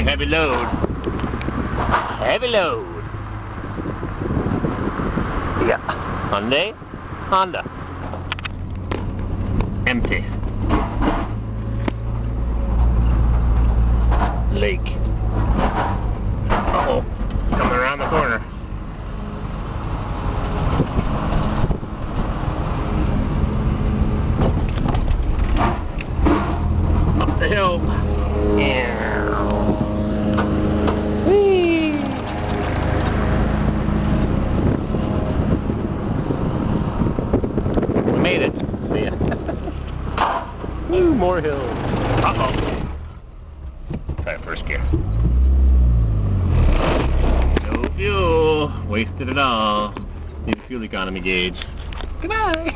heavy load. Heavy load. Yeah. Hyundai. Honda. Empty. Lake. Uh-oh. Coming around the corner. Up the hill. Whee! We made it. See ya. Woo, more hills. Uh-oh. Try first gear. No fuel. Wasted it all. Need a fuel economy gauge. Goodbye.